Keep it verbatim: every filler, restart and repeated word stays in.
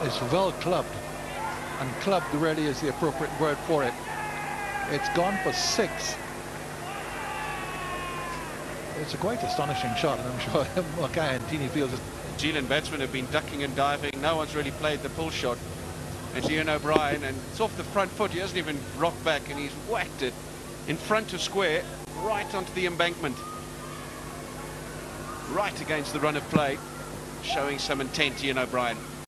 is well clubbed, and clubbed really is the appropriate word for it. It's gone for six. It's a quite astonishing shot, and I'm sure Makhaya Ntini feels it. New Zealand batsmen have been ducking and diving. No one's really played the pull shot. It's Iain O'Brien, and it's off the front foot. He hasn't even rocked back, and he's whacked it in front of square, right onto the embankment. Right against the run of play, showing some intent, Iain O'Brien.